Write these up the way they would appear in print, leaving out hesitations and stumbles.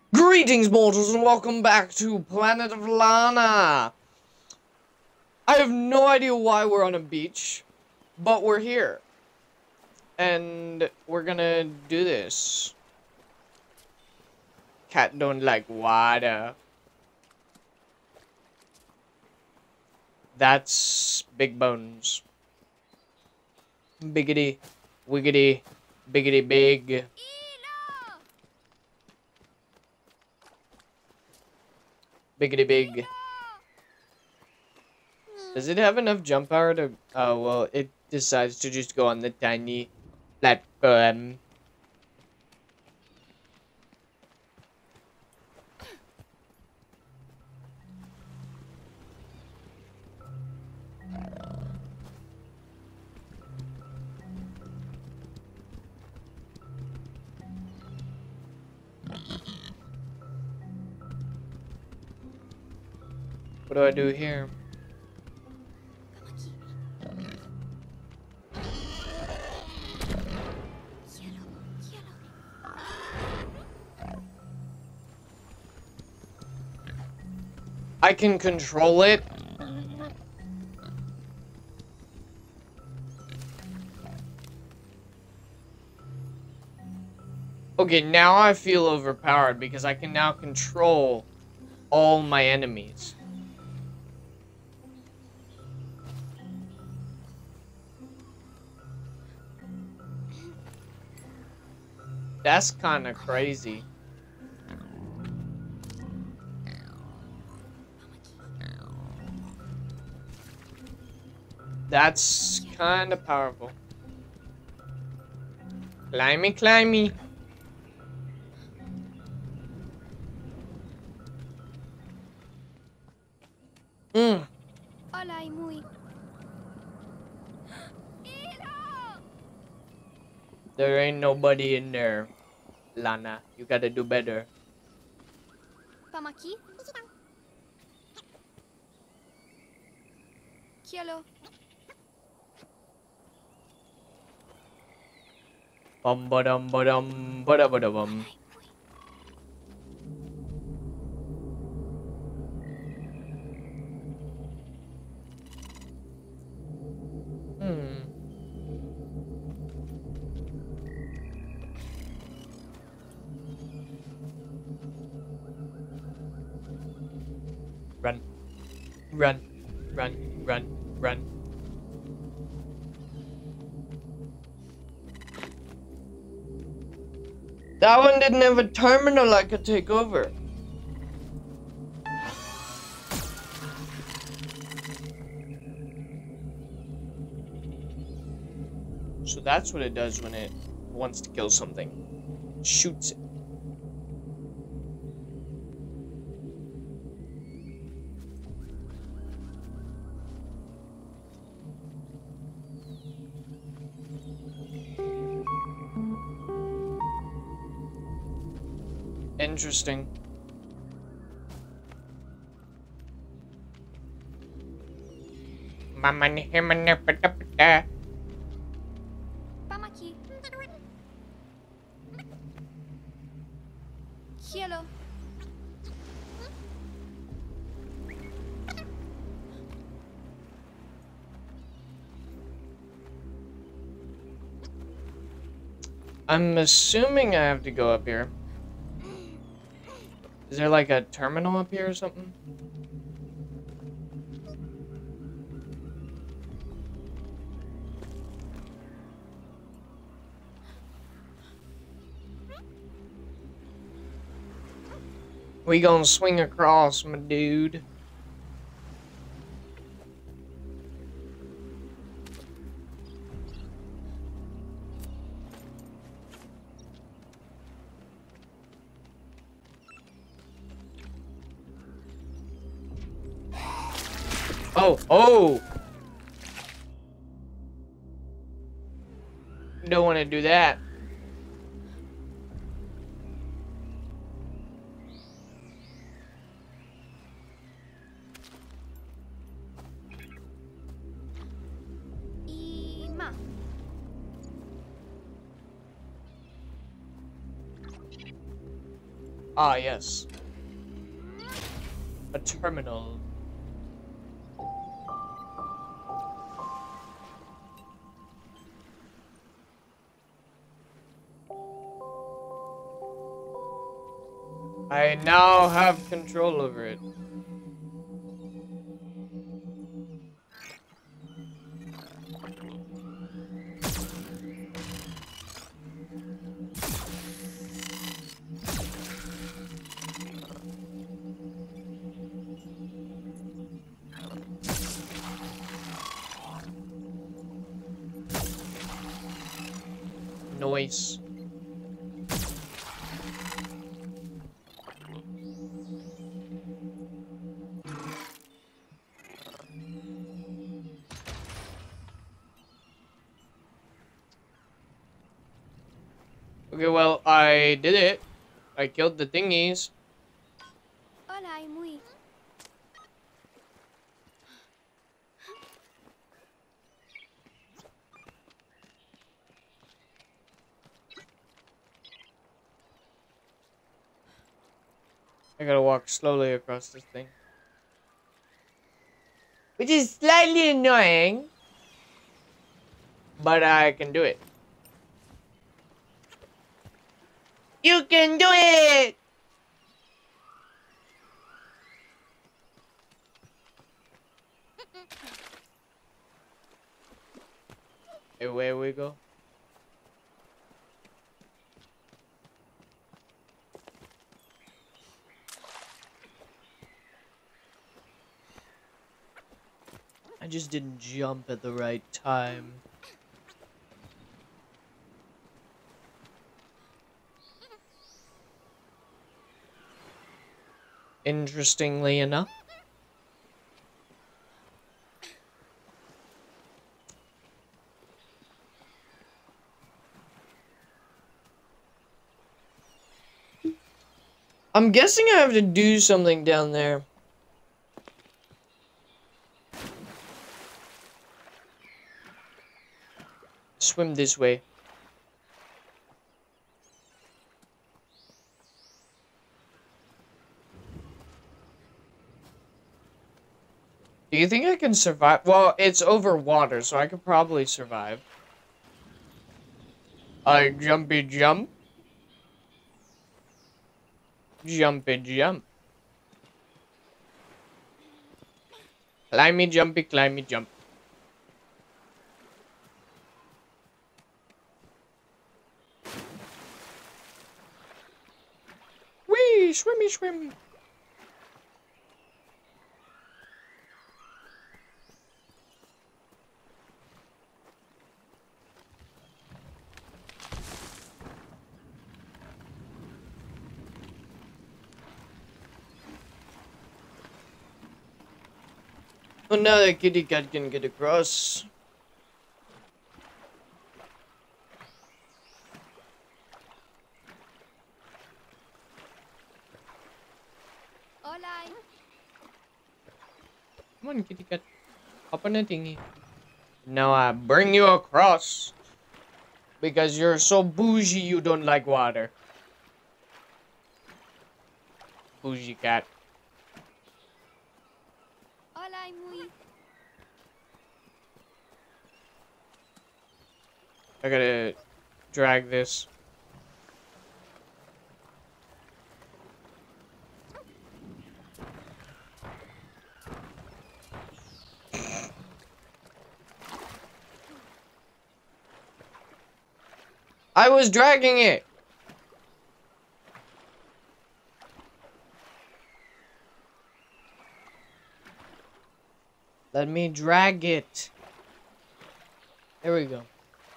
Greetings, mortals, and welcome back to Planet of Lana. I have no idea why we're on a beach, but we're here. And we're gonna do this. Cat don't like water. That's Big Bones. Biggity, wiggity, biggity big. Biggity big. Does it have enough jump power to... Oh, well, it decides to just go on the tiny platform. What do I do here? I can control it. Okay, now I feel overpowered because I can now control all my enemies. That's kind of crazy. That's kind of powerful. Climby, climby. Hola, y muy. There ain't nobody in there, Lana. You gotta do better. Vamos aquí. Quiero. Bum ba dum ba dum ba da ba da bum. Run, run, run, run, run. That one didn't have a terminal I could take over. So that's what it does when it wants to kill something. It shoots it. Interesting. Vamos aquí. Quiero. I'm assuming I have to go up here. Is there like a terminal up here or something? We gonna swing across, my dude. Oh! Don't want to do that. Y más. Ah, yes. A terminal. I now have control over it. Noise. Okay, well, I did it. I killed the thingies. Hola, muy. I gotta walk slowly across this thing. Which is slightly annoying. But I can do it. You can do it! Away we go. I just didn't jump at the right time. Interestingly enough. I'm guessing I have to do something down there. Swim this way. Do you think I can survive? Well, it's over water, so I could probably survive. I jumpy jump. Jumpy jump. Climby jumpy, climby jump. Whee! Swimmy swim! Oh, now the kitty cat can get across. Hola. Come on, kitty cat. Hop on the thingy. Now I bring you across. Because you're so bougie you don't like water. Bougie cat. Hola, muy. I gotta drag this. I was dragging it. Let me drag it. There we go.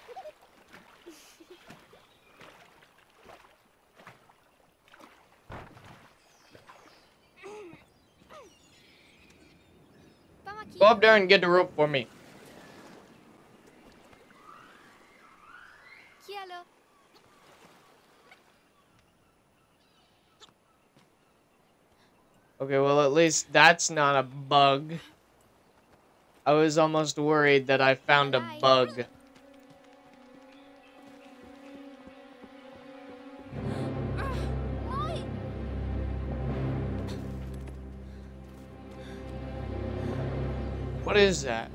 Vamos aquí. Go up there and get the rope for me. Quiero. Okay, well, at least that's not a bug. I was almost worried that I found a bug. Muy. What is that?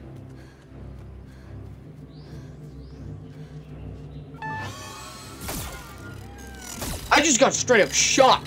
I just got straight up shot.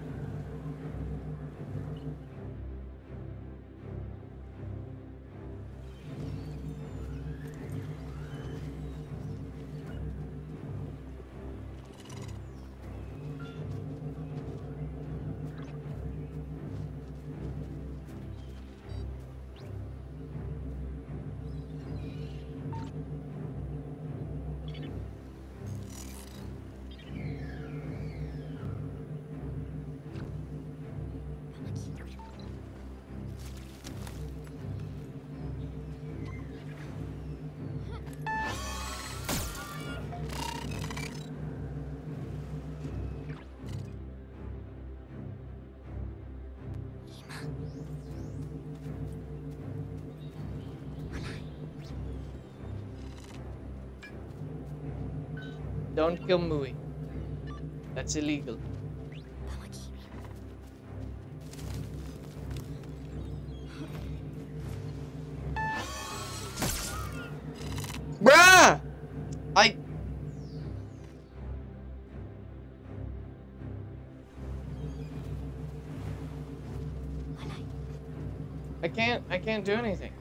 Don't kill Mui. That's illegal. Bruh! I can't do anything.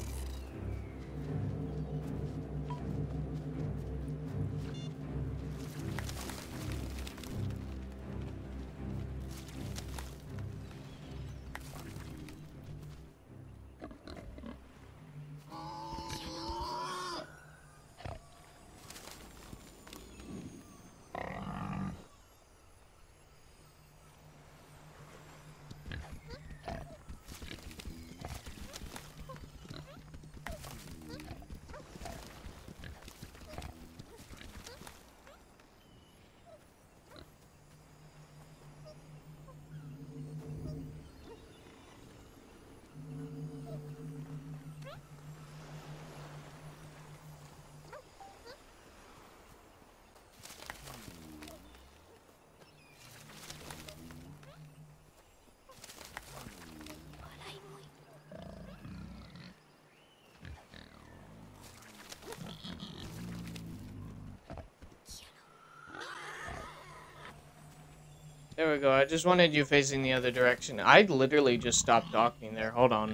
There we go. I just wanted you facing the other direction. I literally just stopped talking there. Hold on.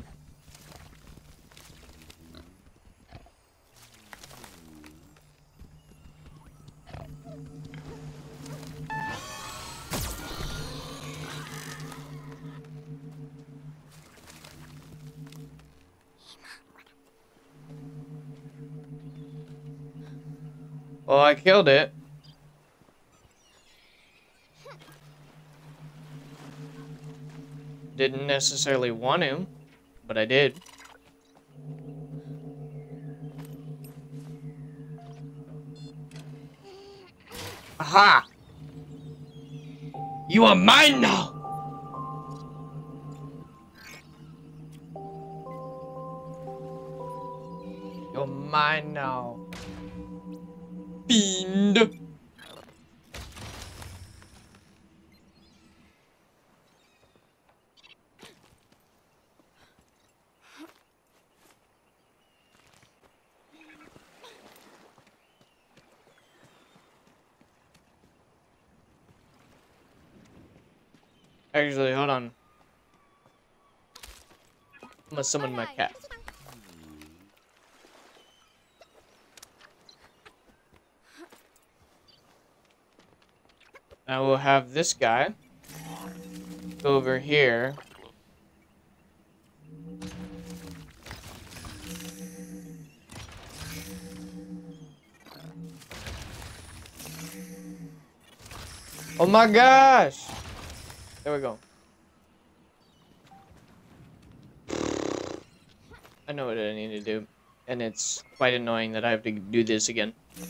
Well, I killed it. Didn't necessarily want him, but I did. Aha! You are mine now! You're mine now. Fiend! Actually, hold on. I'm gonna summon my cat. I will have this guy go over here. Oh my gosh! There we go. I know what I need to do, and it's quite annoying that I have to do this again.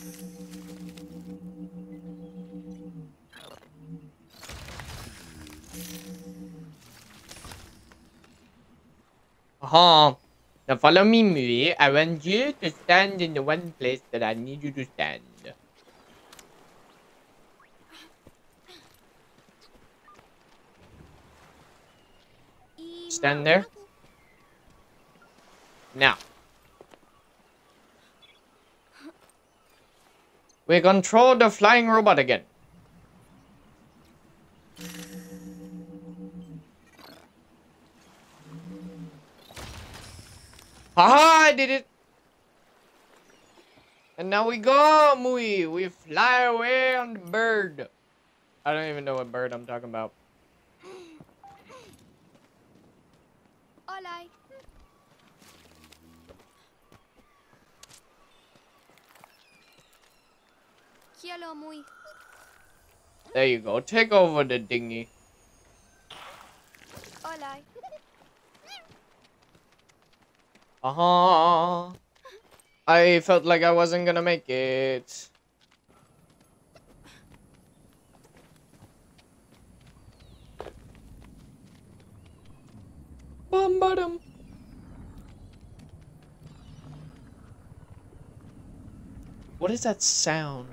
Now follow me, Mui. I want you to stand in the one place that I need you to stand. Stand there. Now. We control the flying robot again. Haha, I did it! And now we go, Mui! We fly away on the bird. I don't even know what bird I'm talking about. Hola. Cielo muy. There you go. Take over the dinghy. Hola. I felt like I wasn't gonna make it. Bum bottom. What is that sound?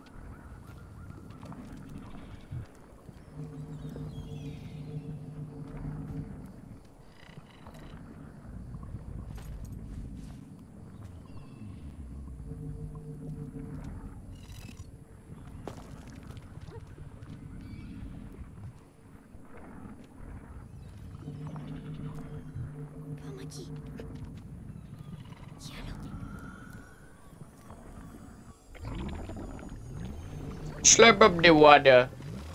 Vamos aquí. Cielo. Slurp up the water.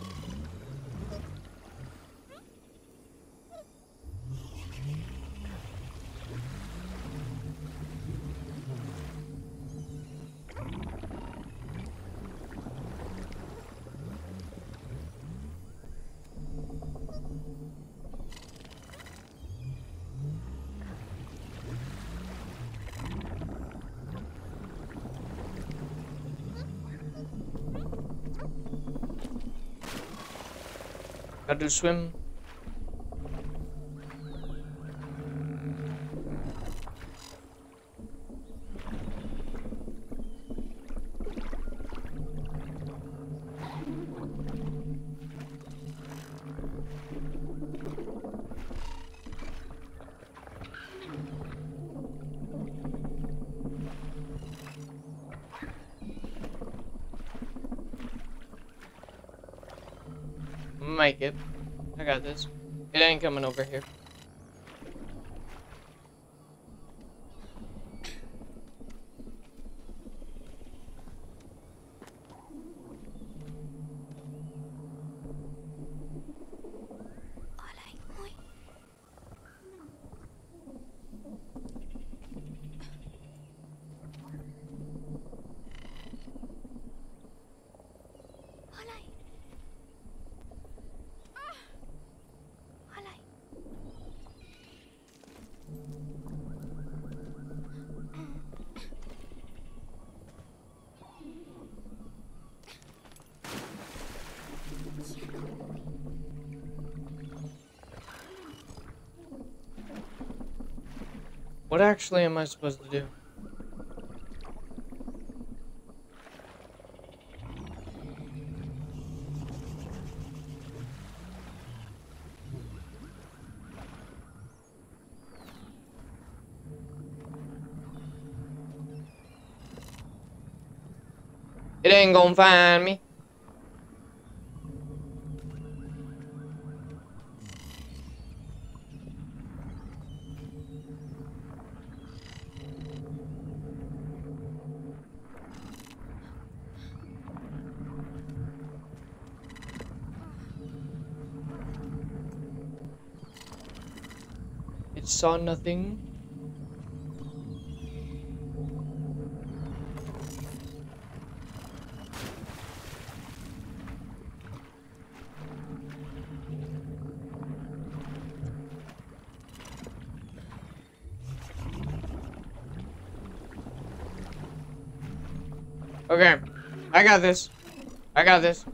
Got to swim. Make it. I got this. It ain't coming over here. Hola muy. Hola. Hola. What actually am I supposed to do? It ain't gonna find me. It saw nothing. Okay, I got this. I got this.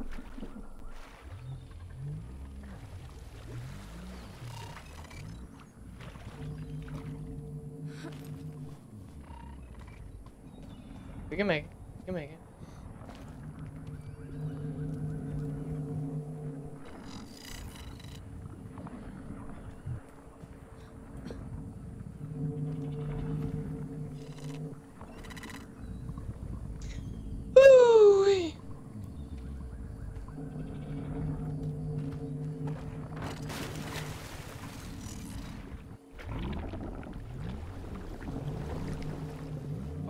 We can make it. We can make it.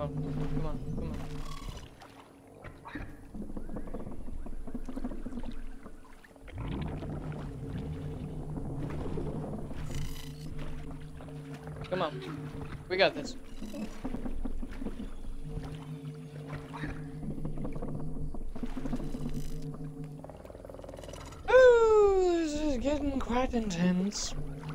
on, come on, come on. Come on. We got this. Ooh, this is getting quite intense.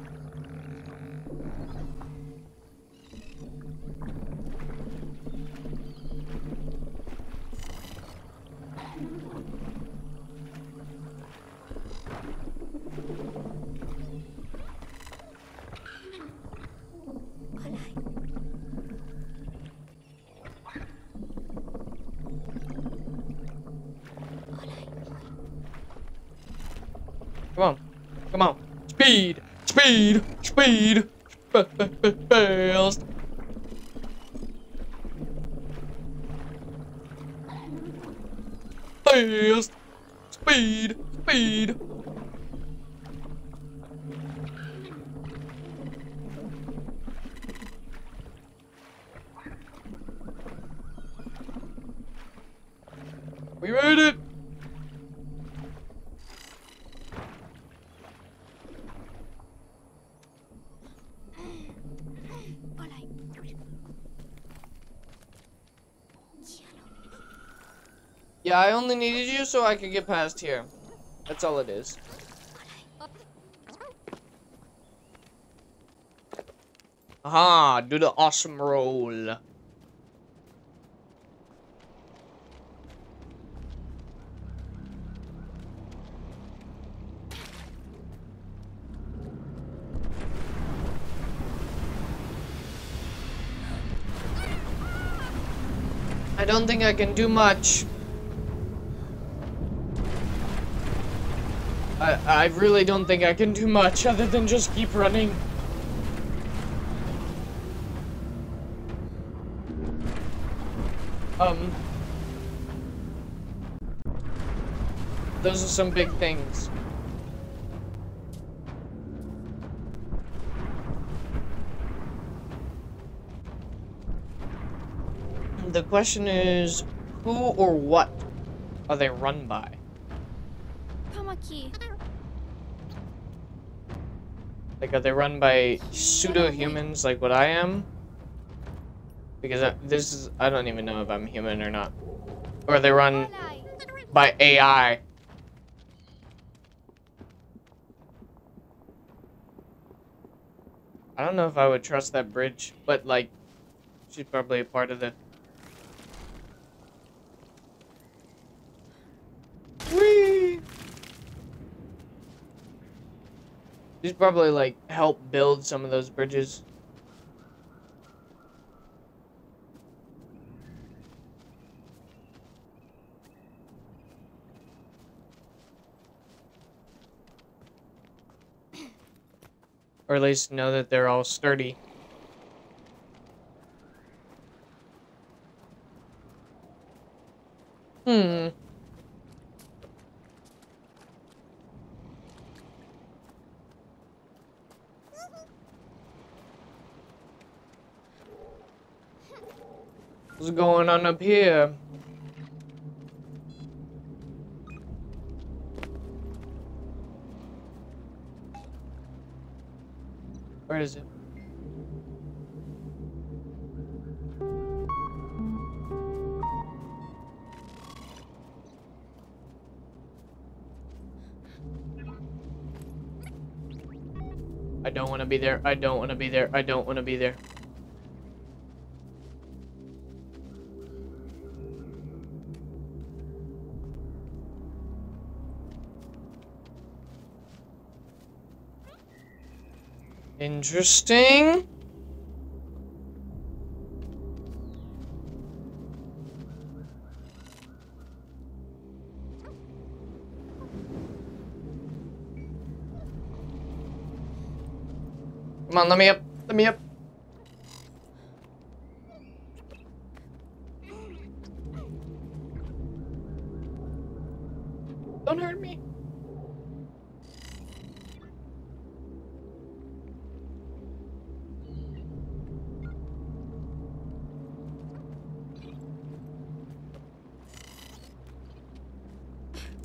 Come on. Come on. Speed! Speed! Speed! Fast! Fast! Speed! Speed! We made it! Olay. Yeah, I only needed you so I could get past here. That's all it is. Aha, do the awesome roll. I don't think I can do much. I really don't think I can do much other than just keep running. Those are some big things. The question is, who or what are they run by? Pamaki. Like, are they run by pseudo-humans like what I am? Because I don't even know if I'm human or not. Or are they run Olay. by AI? I don't know if I would trust that bridge, but like, she's probably a part of the... Whee! She's probably like helped build some of those bridges. Or at least know that they're all sturdy. Hmm. What's going on up here? Where is it? I don't want to be there. I don't want to be there. I don't want to be there. Interesting. Come on, let me up. Let me up. Don't hurt me.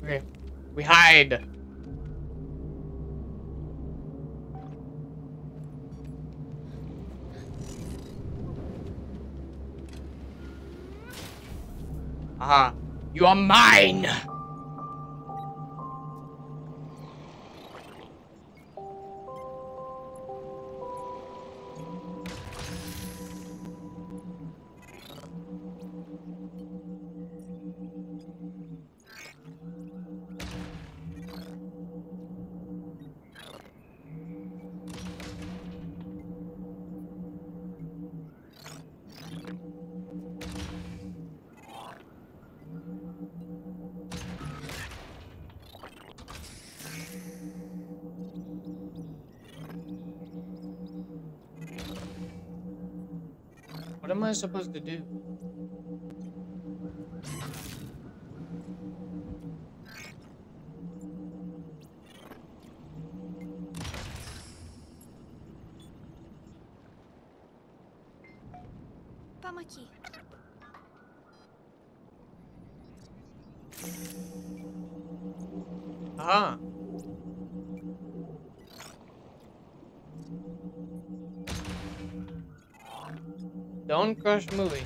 Okay. We hide. Aha. You are mine! What am I supposed to do? Pamaki. Aha. Don't crush movie.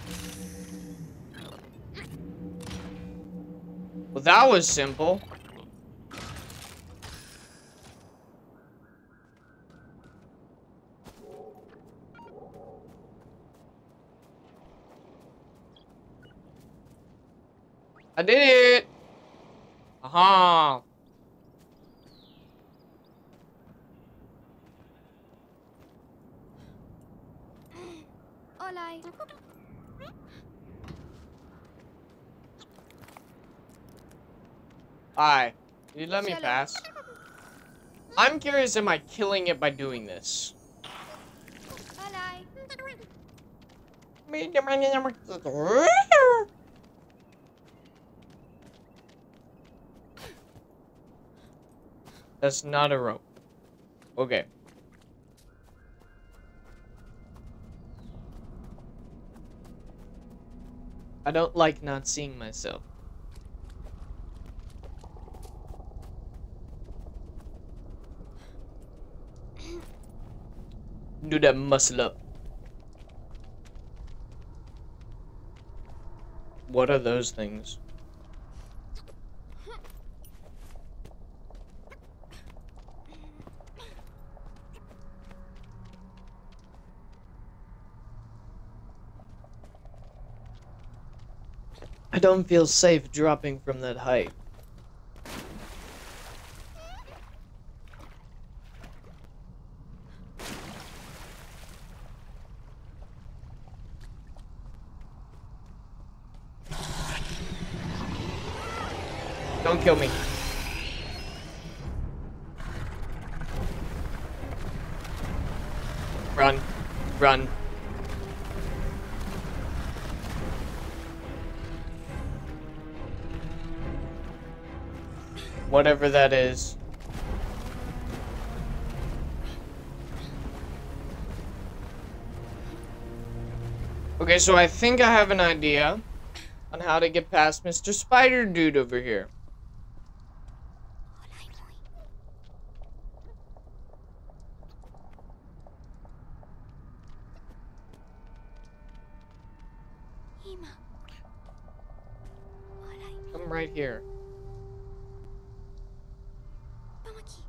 Well, that was simple. I did it! Aha! Olay. Hi. You let me Shelly. pass? I'm curious, am I killing it by doing this? Olay. That's not a rope. Okay. I don't like not seeing myself. Do that muscle up. What are those things? I don't feel safe dropping from that height. Don't kill me. Run. Run. Whatever that is. Okay, so I think I have an idea on how to get past Mr. Spider Dude over here. Ima. Olay. Come right here. Pamaki.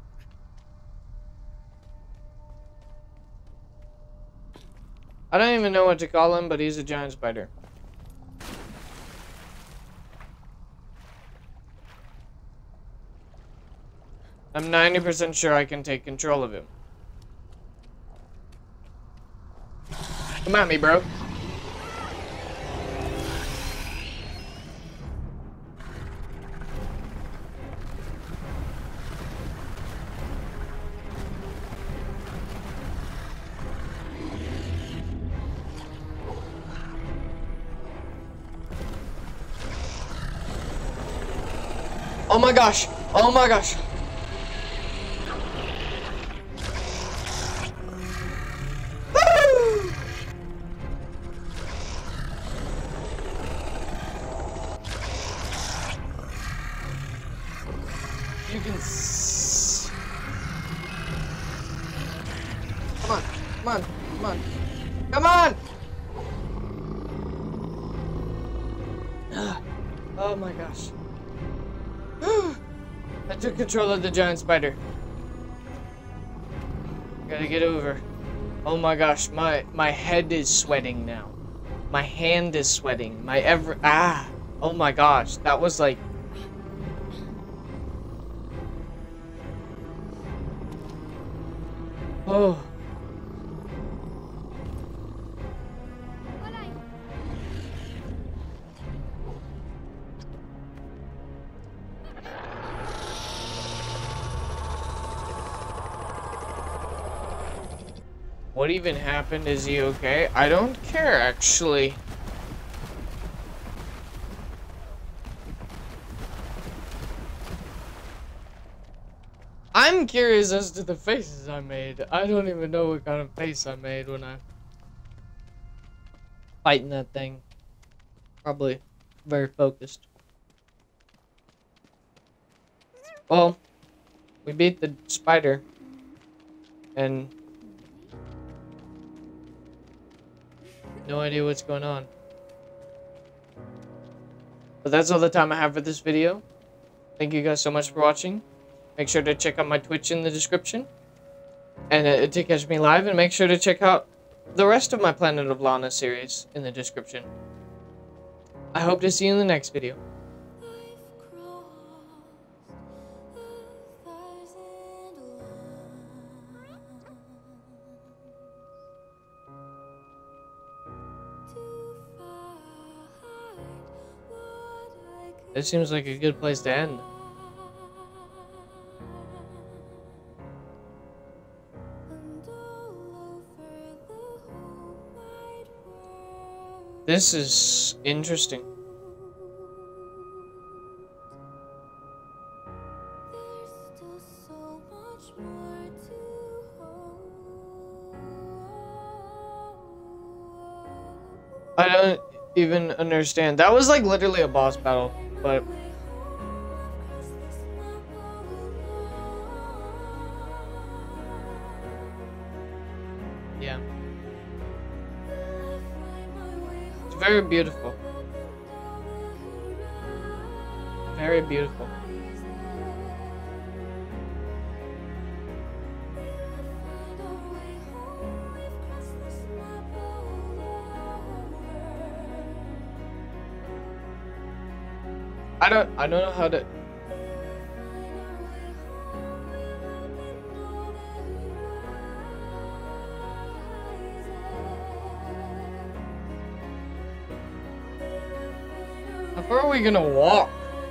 I don't even know what to call him, but he's a giant spider. I'm 90% sure I can take control of him. Come at me, bro. Oh my gosh! Oh my gosh! Woo! Come on. Come on. Come on! Oh my gosh. I took control of the giant spider. Gotta get over. Oh my gosh, my head is sweating now. My hand is sweating. Oh my gosh, that was like... Oh. Voilà. What even happened? Is he okay? I don't care, actually. I'm curious as to the faces I made. I don't even know what kind of face I made when I fighting that thing. Probably very focused. Well, we beat the spider. And no idea what's going on. But that's all the time I have for this video. Thank you guys so much for watching. Make sure to check out my Twitch in the description. And to catch me live. And make sure to check out the rest of my Planet of Lana series in the description. I hope to see you in the next video. This seems like a good place to end. This is interesting. I don't even understand. That was like literally a boss battle, but yeah. It's very beautiful. Very beautiful. I don't know how to. How far are we gonna walk?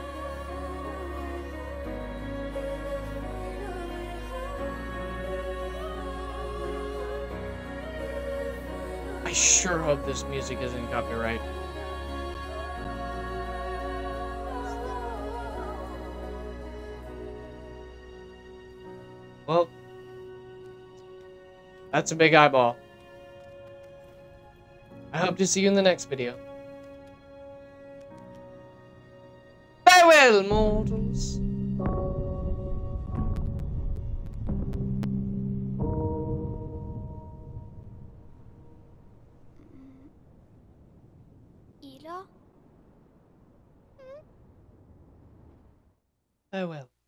I sure hope this music isn't copyright. Well, that's a big eyeball. I hope to see you in the next video. Farewell, mortals. Ila? Farewell.